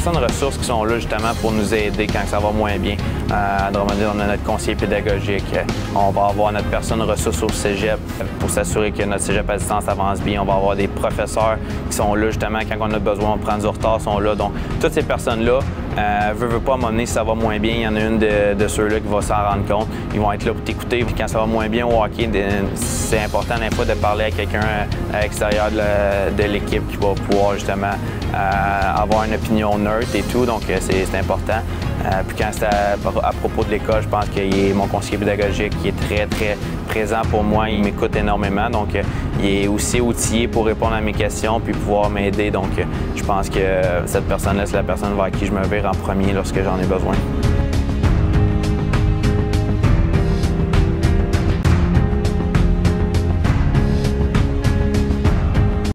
personnes ressources qui sont là justement pour nous aider quand ça va moins bien. À Drummondville, on a notre conseiller pédagogique. On va avoir notre personne ressource au cégep pour s'assurer que notre cégep à distance avance bien. On va avoir des professeurs qui sont là justement quand on a besoin, on prend du retard, sont là. Donc, toutes ces personnes-là, veut pas m'emmener si ça va moins bien. Il y en a une de ceux-là qui va s'en rendre compte. Ils vont être là pour t'écouter. Puis quand ça va moins bien au hockey, c'est important des fois de parler à quelqu'un à l'extérieur de l'équipe qui va pouvoir justement avoir une opinion neutre et tout. Donc, c'est important. Puis quand c'est à propos de l'école, je pense qu'il est mon conseiller pédagogique qui est très, très présent pour moi. Il m'écoute énormément. Donc, il est aussi outillé pour répondre à mes questions puis pouvoir m'aider. Donc, je pense que cette personne-là, c'est la personne vers qui je me vire en premier lorsque j'en ai besoin.